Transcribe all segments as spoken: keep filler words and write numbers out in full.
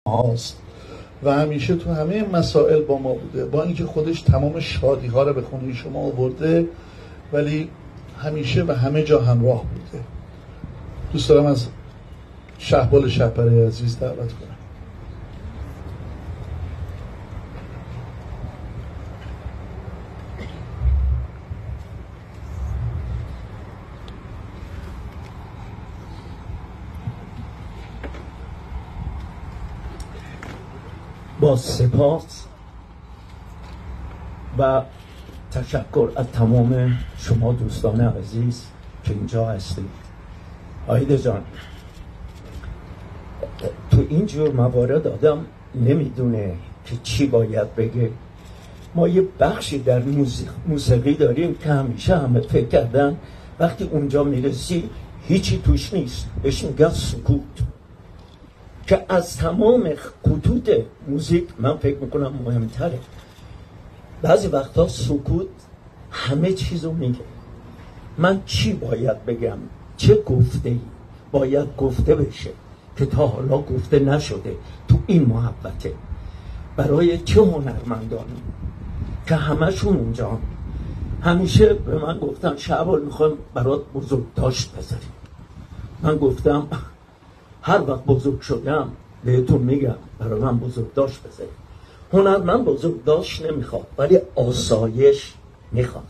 هاست و همیشه تو همه مسائل با ما بوده، با اینکه خودش تمام شادی ها رو به خونه شما آورده ولی همیشه و همه جا همراه بوده. دوست دارم از شهبال شهپره عزیز دعوت کنم. با سپاس و تشکر از تمام شما دوستان عزیز که اینجا هستید. آیده جان، تو اینجور موارد آدم نمیدونه که چی باید بگه. ما یه بخشی در موسیقی داریم که همیشه همه فکر کردن وقتی اونجا میرسی هیچی توش نیست، بهش میگن سکوت، که از تمام خطوط موزیک من فکر میکنم مهمتره. بعضی وقتا سکوت همه چیزو میگه. من چی باید بگم، چه گفته ای باید گفته بشه که تا حالا گفته نشده تو این محبته، برای چه هنرمندانی که همشون اونجا همیشه به من گفتن شعبان میخوایم برات بزرگداشت بذاریم. من گفتم هر وقت بزرگ شدم بهتون میگم برای من بزرگداشت بذاریم. هنرمند بزرگداشت نمیخواد ولی آسایش میخواد.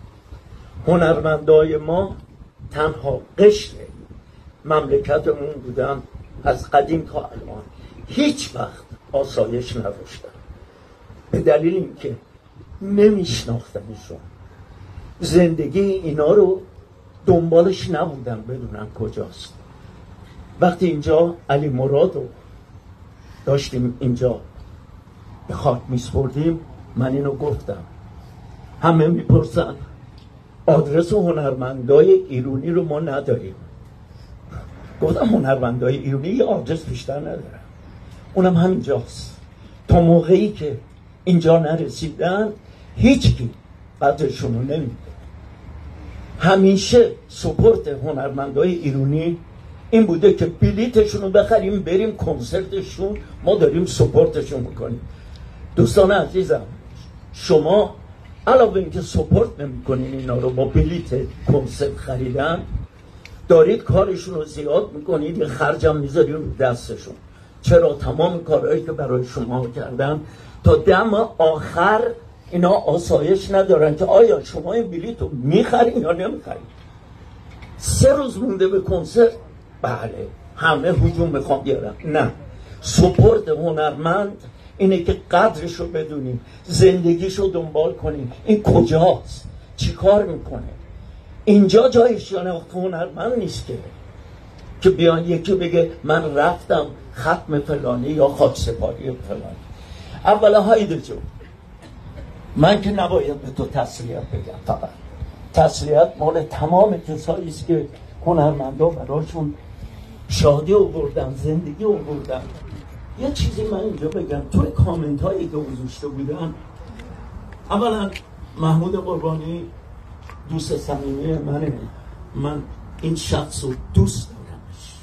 هنرمندای ما تنها قشر مملکتمون بودن از قدیم تا الان، هیچ وقت آسایش نداشتن به دلیل اینکه نمیشناختنشون، زندگی اینا رو دنبالش نبودن بدونن کجاست. وقتی اینجا علی مراد رو داشتیم اینجا به خاک میسپردیم، من اینو گفتم، همه میپرسن آدرس هنرمندای ایرانی رو ما نداریم. گفتم هنرمندای ایرانی یه آدرس بیشتر ندارن، اونم همینجاست. تا موقعی که اینجا نرسیدن هیچکی قدرشون رو نمیده. همیشه سپورت هنرمندای ایرانی این بوده که بلیتشون رو بخریم بریم کنسرتشون، ما داریم سپورتشون میکنیم. دوستان عزیزم، شما علاوه اینکه سپورت نمیکنین اینا رو با بلیت کنسرت خریدن، دارید کارشون رو زیاد میکنید، یه خرجم میذارید رو دستشون. چرا؟ تمام کارهایی که برای شما کردن تا دم آخر اینا آسایش ندارن که آیا شما این بلیت رو میخرین یا نمیخرین. سه روز مونده به کنسرت، بله همه هجوم میخوام بیارن. نه، سپورت هنرمند اینه که قدرش رو بدونیم، زندگیش رو دنبال کنیم. این کجاست؟ چی کار میکنه؟ اینجا جای شناخت هنرمند نیست که که بیان یکی بگه من رفتم ختم فلانی یا خاک سپاری فلانی. اولا هایده جو، من که نباید به تو تسلیت بگم، فقط تسلیت مال تمام کسایی است که هنرمندا براشون شادی آوردن، زندگی آوردن. یه چیزی من اینجا بگم، توی کامنت هایی که گذاشته بودن، اولا محمود قربانی دوست صمیمی منه، من این شخص رو دوست دارمش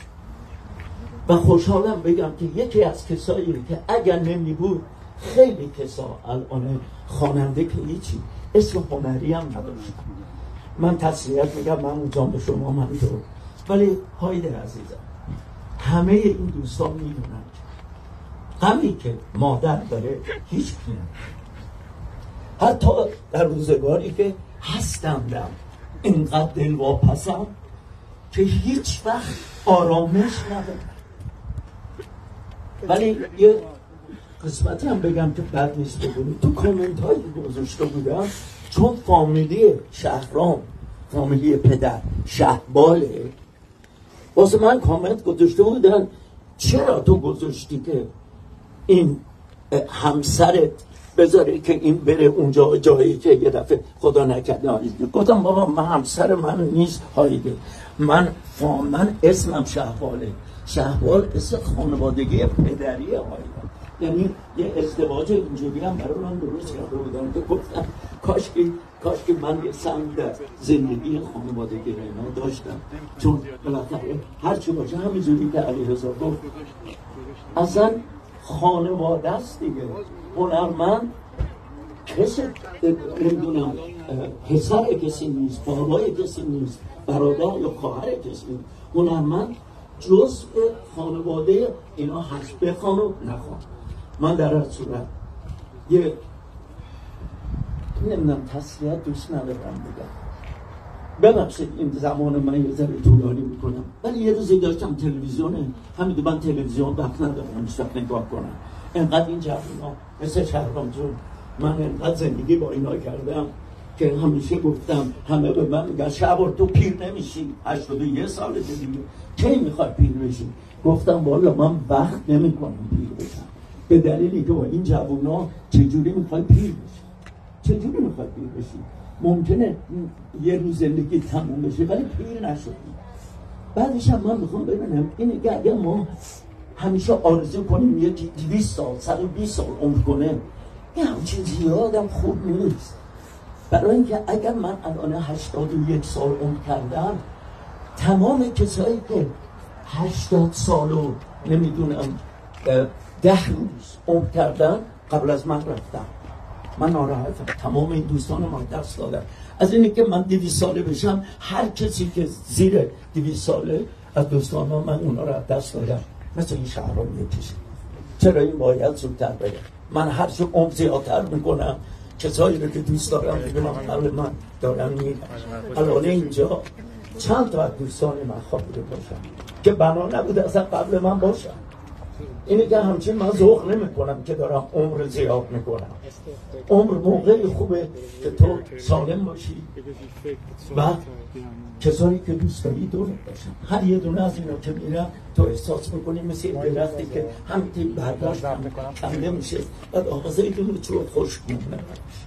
و خوشحالم بگم که یکی از کسایی که اگر نمی بود خیلی کسا الان خواننده که هیچی اسم هنری هم نداشتم. من تسلیت میگم، من اونجام به شما من تو، ولی هایده عزیزم، همه این دوستان میدونن غمی که مادر داره هیچ کی حتی در روزگاری که هستندم اینقدر دلواپسم که هیچ وقت آرامش ندارم. ولی یه قسمتی هم بگم که بد نیست بگونی، تو کامنت هایی که گذاشته بودم، چون فامیلی شهرام فامیلی پدر شهباله، واسه من کامنت گذاشته بودن چرا تو گذاشتی که این همسرت بذاره که این بره اونجا جایی که یه دفعه خدا نکرده هایده. گفتم بابا من همسر من نیست هایده، من من اسمم شهباله. شهبال اسم خانوادگی پدریه هایده، یعنی یه ازدواج اینجوری هم برای من درست کرده بودم که گفتم کاش که کاش که من یه سهم در زندگی خانوادگی اینا داشتم، چون بالاخره هرچی باشه همینجوری که علیرضا گفت، اصلا خانواده است دیگه. هنرمند کسی نمیدونم پسر کسی نیست، بابای کسی نیست، برادر یا خواهر کسی نیست. هنرمند جزء خانواده اینا هست، بخوان و نخوان. من در هر صورت یه نمیدونم تسلیت دوست ندارم بگم، ببخشید این زمان من یه ذره طولانی میکنم، ولی یه روزی داشتم تلویزیونه، همین من تلویزیون وقت ندارم هیچ وقت نگاه کنم. انقدر این جوونا مثل شهرام جون، من انقدر زندگی با اینا کردم که همیشه گفتم، همه به من میگن شعبان تو پیر نمیشی، هشتاد و یک ساله دیگه کی میخوای پیر بشی؟ گفتم والا من وقت نمیکنم پیر بشم، به دلیلی که با این جوونا چجوری میخوای پیر بشی؟ چجوری میخوای پیر بشی؟ ممکنه یه روز زندگی تموم بشه ولی پیر نشدی. بعدش هم من میخوام ببینم اینه که اگر ما همیشه آرزو کنیم یه دویست سال صد و بیست سال عمر کنه، این همچین زیادم خوب نیست. برای اینکه اگر من الان هشتاد و یک سال عمر کردم، تمام کسایی که هشتاد سال و نمیدونم ده روز عمر کردن قبل از من رفتم، من ناراحتم. تمام این دوستان من دست دادن از اینه که من دویست ساله بشم. هر کسی که زیر دویست ساله از دوستان من اونا رو دست دادم، مثل این شهرام یکیشه. چرا این باید زودتر بگم؟ من هر چه عمر زیادتر میکنم کسایی رو که دوست دارم دیگه من قبل من دارم میرم. الان اینجا چند تا از دوستان من خوابیده باشم که بنا نبوده اصلا قبل من باشم. اینه که همچین من ذوق نمی کنم که دارم عمر زیاد میکنم. عمر موقعی خوبه که تو سالم باشی و کسانی که دوست داری دورت باشن. هر یه دونه از اینا که میرم تو احساس میکنی مثل این درختی که همین برداشت کنده میشه بعد آغازه ایدون چون خوش میمونه.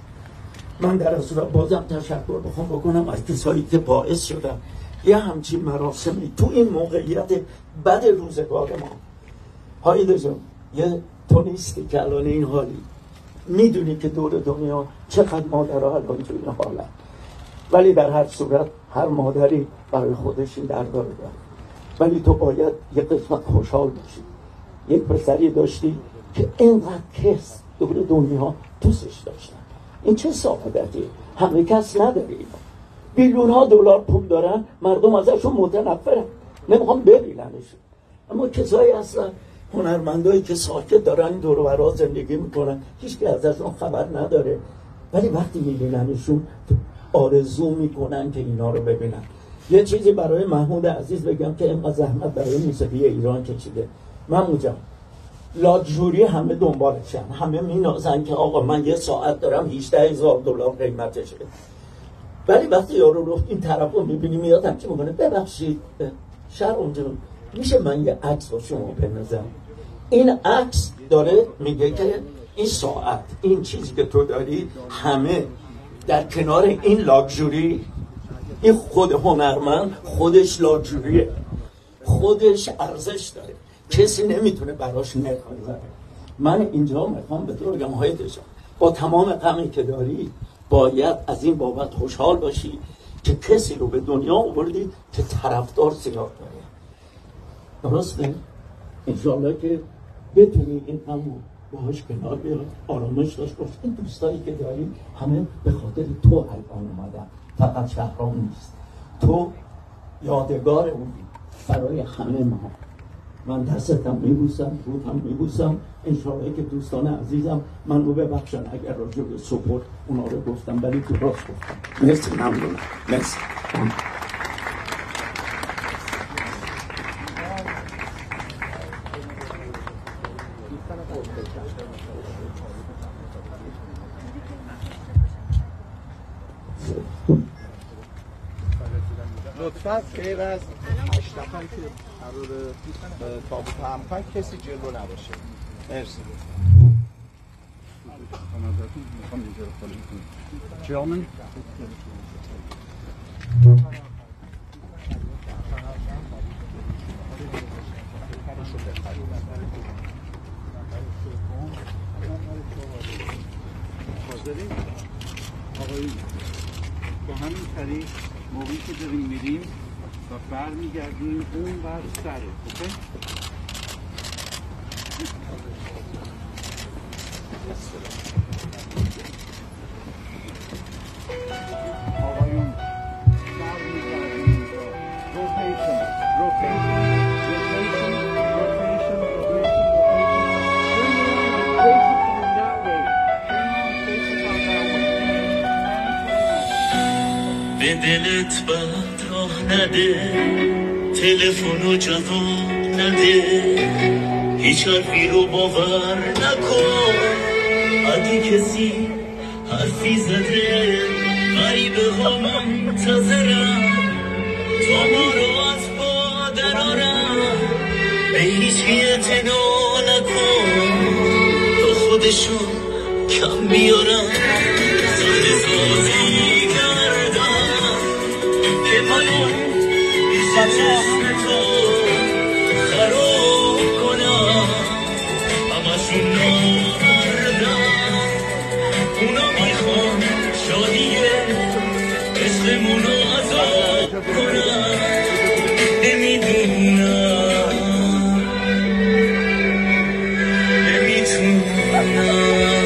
من در از صورت بازم تشکر بخوام بکنم از کسایی که باعث شدن یه همچین مراسمی تو این موقعیت بد روزگار ما. هایده جان، یه تو نیستی که الان این حالی، میدونی که دور دنیا چقدر مادرها الان تو این حالن، ولی در هر صورت هر مادری برای خودش این درد داره، ولی تو باید یه قسمت خوشحال باشی. یک پسری داشتی که اینقدر کس دور دنیا دوستش داشتن. این چه سعادتیه؟ همه کس نداره. بیلیون ها دلار پول دارن، مردم ازشون متنفرن، نمیخوام ببیننشون. اما کسایی هستن هنرمندایی که ساکت دارن دور و برا زندگی میکنن، هیچ که ازشون خبر نداره، ولی وقتی میبیننشون آرزو میکنن که اینا رو ببینن. یه چیزی برای محمود عزیز بگم که اینقدر زحمت برای موسیقی ایران کشیده. محمود جان، لاکچوری همه دنبالشن، همه مینازن که آقا من یه ساعت دارم هجده هزار دلار قیمتشه، ولی وقتی یارو رو این طرف رو میبینی میاد همچه میکنه ببخشید شهرام جان میشه من یه عکس با شما بنازم؟ این عکس داره میگه که این ساعت، این چیزی که تو داری همه در کنار این لاکچوری، این خود هنرمند خودش لاکچوریه، خودش ارزش داره، کسی نمیتونه براش نرخ بزنه. من اینجا میخوام به تو بگم های دشان با تمام غمی که داری باید از این بابت خوشحال باشی که کسی رو به دنیا آوردی که طرفدار زیاد داره. درسته؟ انشالله که بتونی این همون باهاش کنار بیاد، آرامش داشت باش. این دوستایی که داری همه به خاطر تو الان اومدن، فقط شهرام نیست. تو یادگار اونی برای همه ما. من دستم میبوسم، رود هم میبوسم. انشالله که دوستان عزیزم من رو ببخشن اگر راجع به سپورت اونا رو گفتم، ولی تو راست گفتم. مرسی، ممنونم. مرسی. لطفاً غیر از هشت نفر که قرار تابوت هم کنن کسی جلو نباشه. مرسی. Gentlemen. آقای با همین طریق موقعی که داریم میریم و برمیگردیم اون بر سره. اوکی؟ دلت بد راه نده، تلفنو جواب نده، هیچ حرفی رو باور نکن. اگه کسی حرفی زده غریبه ها منتظرم تا ما رو از با درارم. به هیچ اعتنا نکن تا خودشون کم بیارم. زده سازی کردم که منو پیش چشم تو خراب کنم. همشون نامردم، اونا میخوان شادیه عشقمونو عذاب کنم. نمیدونم نمیتونم.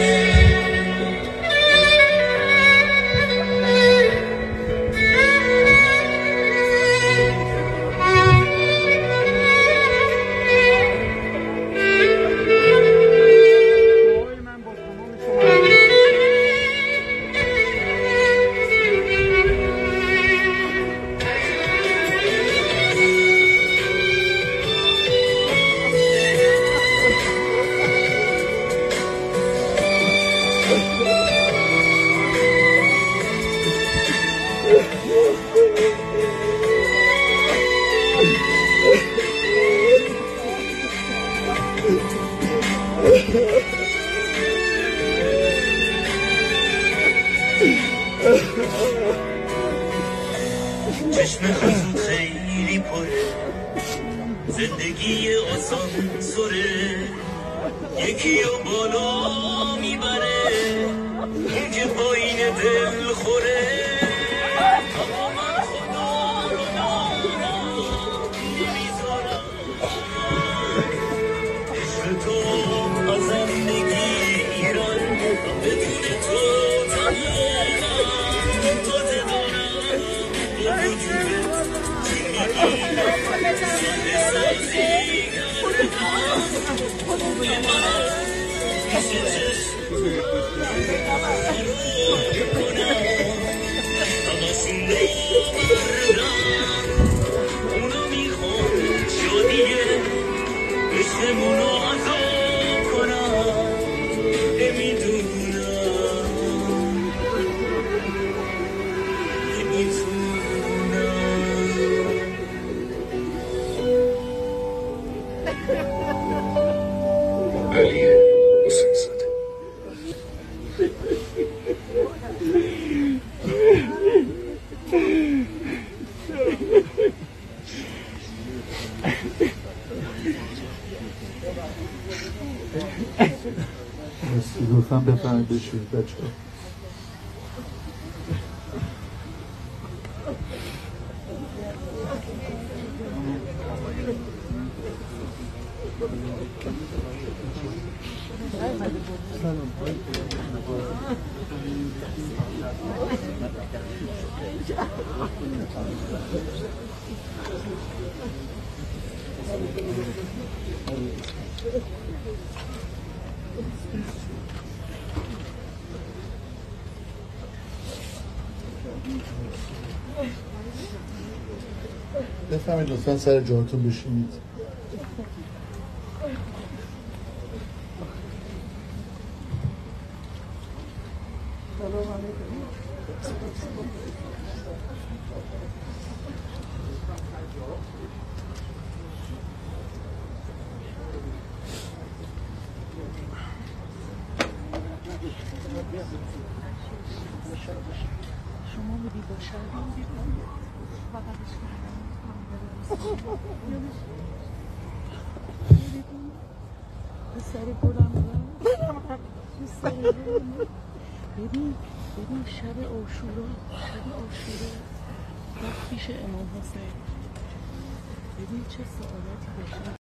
چشم خزود خیلی پره، زندگی آسانسوره، یکی رو بالا میبره اون که پایین دل خوره. اما من خدا رو دارم میذارم عشق تو ازم نگیرن، بدون تو تمامم تازه دارم با وجودت زنده سازی کردم که من پیش چشم خراب کنم. همشون نامردم، اونا میخوان شادیه عشقمونو عذاب کنم. نمیدونم نمیتونم. علیه حسین زاده. لطفا بفرمایید بشوید بچه ها. بفهمید لطفا سر جاتون بشینید. شما بودی با شهر بغلش کردم سری بودم ببین ببین شب عاشورا شب عاشورا رفت پیش امام حسین. ببین چه سعادتی داشت.